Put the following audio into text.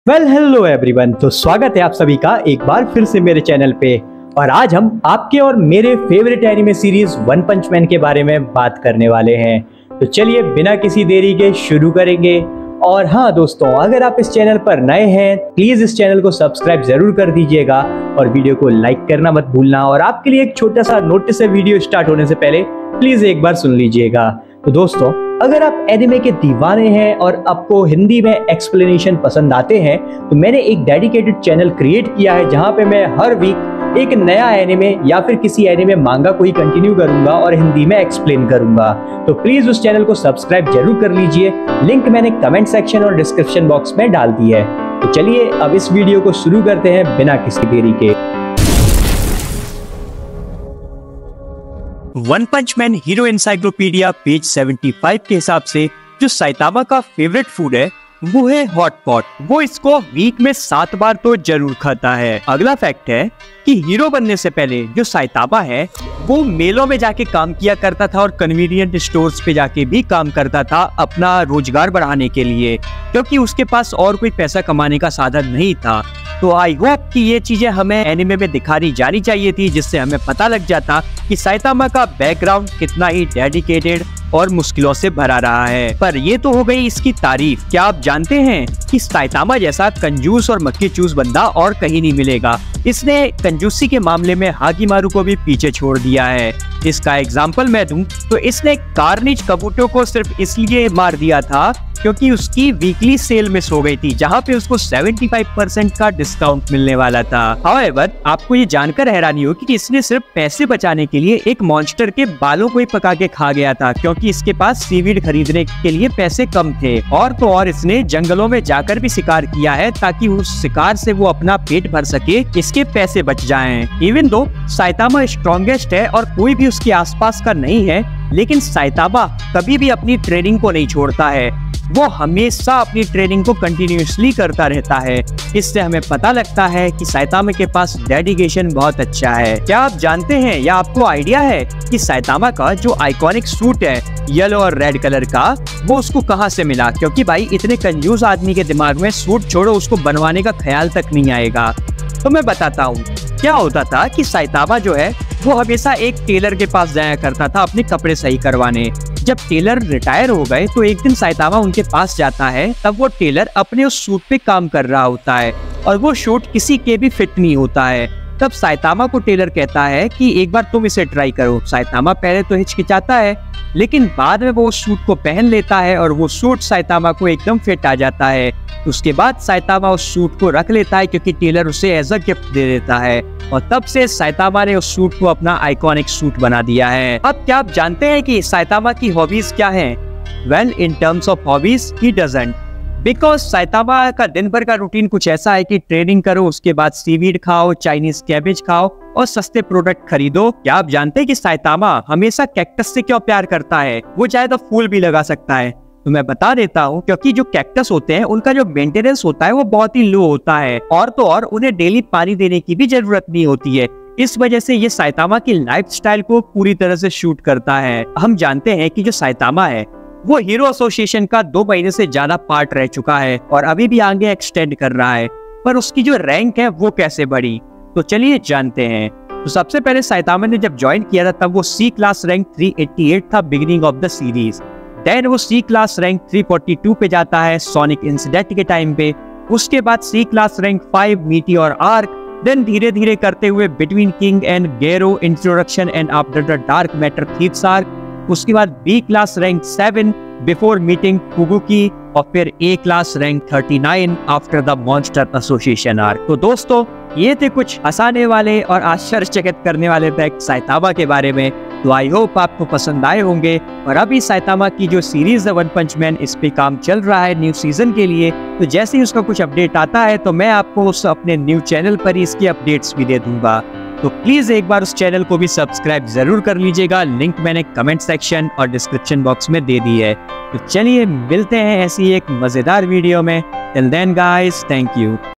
Hello everyone. तो स्वागत है आप सभी का एक बार फिर से मेरे चैनल पे। और आज हम आपके और मेरे favourite anime series One Punch Man के बारे में बात करने वाले हैं। तो चलिए बिना किसी देरी के शुरू करेंगे। और हाँ दोस्तों, अगर आप इस चैनल पर नए हैं प्लीज इस चैनल को सब्सक्राइब जरूर कर दीजिएगा और वीडियो को लाइक करना मत भूलना। और आपके लिए एक छोटा सा नोटिस है, वीडियो स्टार्ट होने से पहले प्लीज एक बार सुन लीजिएगा। तो दोस्तों, अगर आप एनिमे के दीवाने हैं और आपको हिंदी में एक्सप्लेनेशन पसंद आते हैं तो मैंने एक डेडिकेटेड चैनल क्रिएट किया है जहां पे मैं हर वीक एक नया एनिमे या फिर किसी एनिमे मांगा को ही कंटिन्यू करूंगा और हिंदी में एक्सप्लेन करूंगा। तो प्लीज उस चैनल को सब्सक्राइब जरूर कर लीजिए, लिंक मैंने कमेंट सेक्शन और डिस्क्रिप्शन बॉक्स में डाल दी है। तो चलिए अब इस वीडियो को शुरू करते हैं बिना किसी देरी के। One Punch Man hero encyclopedia page 75 के हिसाब से जो साइतामा का फेवरेट फूड है वो है हॉट पॉट। वो इसको वीक में 7 बार तो जरूर खाता है। अगला फैक्ट है कि हीरो बनने से पहले जो साइतामा है वो मेलों में जाके काम किया करता था और कन्वीनियंट स्टोर्स पे जाके भी काम करता था अपना रोजगार बढ़ाने के लिए, क्योंकि उसके पास और कोई पैसा कमाने का साधन नहीं था। तो आई होप कि ये चीजें हमें एनिमे में दिखानी जानी चाहिए थी, जिससे हमें पता लग जाता कि साइतामा का बैकग्राउंड कितना ही डेडिकेटेड और मुश्किलों से भरा रहा है। पर ये तो हो गई इसकी तारीफ। क्या आप जानते हैं कि साइतामा जैसा कंजूस और मक्खी चूस बंदा और कहीं नहीं मिलेगा। इसने कंजूसी के मामले में हाकीमारू को भी पीछे छोड़ दिया है। इसका एग्जाम्पल मैं दूं तो इसने कार्निज कबूटो को सिर्फ इसलिए मार दिया था क्योंकि उसकी वीकली सेल मिस हो गई थी, जहां पे उसको 75% का डिस्काउंट मिलने वाला था। हाउएवर, आपको ये जानकर हैरानी होगी कि इसने सिर्फ पैसे बचाने के लिए एक मॉन्स्टर के बालों को ही पका के खा गया था, क्योंकि इसके पास सीवीड खरीदने के लिए पैसे कम थे। और तो और इसने जंगलों में जाकर भी शिकार किया है ताकि उस शिकार से वो अपना पेट भर सके, इसके पैसे बच जाएं। इवन दो साइतामा स्ट्रॉन्गेस्ट है और कोई भी उसके आसपास का नहीं है, लेकिन साइतामा कभी भी अपनी ट्रेनिंग को नहीं छोड़ता है। वो हमेशा अपनी ट्रेनिंग को कंटिन्यूअसली करता रहता है। इससे हमें पता लगता है कि साइतामा के पास डेडिकेशन बहुत अच्छा है। क्या आप जानते हैं या आपको आइडिया है कि साइतामा का जो आइकॉनिक सूट है येलो और रेड कलर का, वो उसको कहाँ से मिला? क्योंकि भाई इतने कंजूस आदमी के दिमाग में सूट छोड़ो उसको बनवाने का ख्याल तक नहीं आएगा। तो मैं बताता हूँ क्या होता था कि साइतामा जो है वो हमेशा एक टेलर के पास जाया करता था अपने कपड़े सही करवाने। जब टेलर रिटायर हो गए तो एक दिन साइतामा उनके पास जाता है, तब वो टेलर अपने उस सूट पे काम कर रहा होता है और वो सूट किसी के भी फिट नहीं होता है। तब साइतामा को टेलर कहता है कि एक बार तुम इसे ट्राई करो। साइतामा पहले तो हिचकिचाता है, लेकिन बाद में वो उस सूट को पहन लेता है और वो सूट साइतामा को एकदम फिट आ जाता है। उसके बाद साइतामा उस सूट को रख लेता है क्योंकि टेलर उसे एज अ गिफ्ट दे देता है, और तब से साइतामा ने उस सूट को अपना आइकॉनिक सूट बना दिया है। अब क्या आप जानते हैं कि साइतामा की हॉबीज क्या हैं? Well, in terms of hobbies ही डजंट, बिकॉज साइतामा का दिन भर का रूटीन कुछ ऐसा है कि ट्रेनिंग करो, उसके बाद सीवीड खाओ, चाइनीज कैबेज खाओ और सस्ते प्रोडक्ट खरीदो। क्या आप जानते हैं कि साइतामा हमेशा कैक्टस से क्यों प्यार करता है? वो चाहे तो फूल भी लगा सकता है। तो मैं बता देता हूँ, क्योंकि जो कैक्टस होते हैं उनका जो मेंटेनेंस होता है वो बहुत ही लो होता है, और तो और उन्हें डेली पानी देने की भी जरूरत नहीं होती है। इस वजह से ये साइतामा की लाइफस्टाइल को पूरी तरह से शूट करता है। हम जानते हैं कि जो साइतामा है वो हीरो एसोसिएशन का 2 महीने से ज्यादा पार्ट रह चुका है और अभी भी आगे एक्सटेंड कर रहा है, पर उसकी जो रैंक है वो कैसे बढ़ी, तो चलिए जानते हैं। तो सबसे पहले साइतामा ने जब ज्वाइन किया था तब वो सी क्लास रैंक 388 था beginning of the series. Then वो सी क्लास रैंक 342 पे जाता है सोनिक इंसिडेंट के टाइम पे। उसके बाद C class rank 5 meteor arc. Then धीरे धीरे करते हुए between King and Garo introduction and after the Dark Matter Thieves arc. उसके बाद B class rank 7 before meeting Fubuki, और फिर A class rank 39 after the Monster Association arc. तो दोस्तों, ये थे कुछ हंसाने वाले और आश्चर्यचकित करने वाले फैक्ट साइतामा के बारे में। तो आई होप आपको पसंद आए होंगे। और अभी साइतामा की जो सीरीज है वन पंच मैन, इस पे काम चल रहा है न्यू सीजन के लिए। तो जैसे ही उसका कुछ अपडेट आता है तो मैं आपको उस अपने न्यू चैनल पर ही इसकी अपडेट्स भी दे दूंगा। तो प्लीज एक बार उस चैनल को भी सब्सक्राइब जरूर कर लीजिएगा, लिंक मैंने कमेंट सेक्शन और डिस्क्रिप्शन बॉक्स में दे दी है। तो चलिए मिलते हैं ऐसी एक मजेदार वीडियो में। Till then guys, thank you.